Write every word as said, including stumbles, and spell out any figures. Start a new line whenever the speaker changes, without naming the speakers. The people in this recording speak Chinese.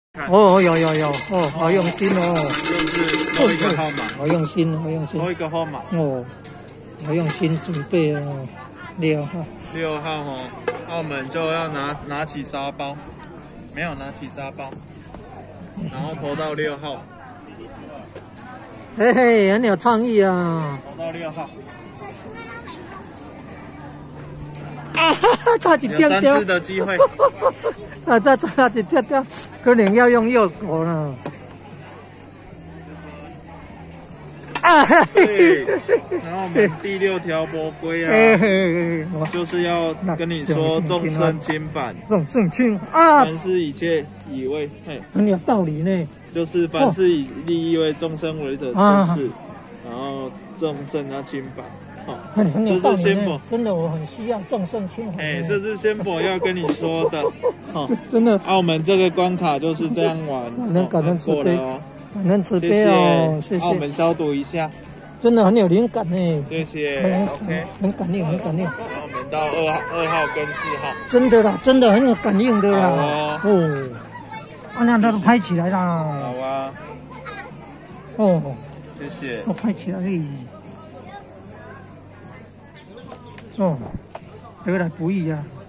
哦，有有有，哦，好用心哦。
就是抽一个号码，
好用心，好用心。
抽一个号码。
哦，好用心准备哦，六号。
六号哦，那我们就要拿拿起沙包，没有拿起沙包，然后投到六号。
嘿嘿，很有创意啊！
投到六号。
啊哈哈，差点掉掉。
有三次的机会。
啊，这差点掉掉，可能要用右手了。啊！
对，然后我们第六条魔规啊，就是要跟你说众生轻版，
众生轻啊，
凡事以切以为，嘿，
很有道理呢。就是
凡事以利益为众生为的正事，然后众生要轻版。
很很有道理，
仙佛
真的，我很需要众生轻版。
哎，这是仙佛要跟你说的，哦，
真的。
啊，我们这个关卡就是这样玩，
感恩感恩慈悲哦，感恩慈悲哦，谢谢。
啊，我们消毒一下，
真的很有灵感呢。
谢谢 ，OK，
很感应，很感应。
然后我们到二号、二号跟四号，
真的啦，真的很有感应的啦。
哦，
哦，啊，那它都拍起来啦。
好啊，
哦，
谢谢，
都拍起来了。哦，得来不易啊。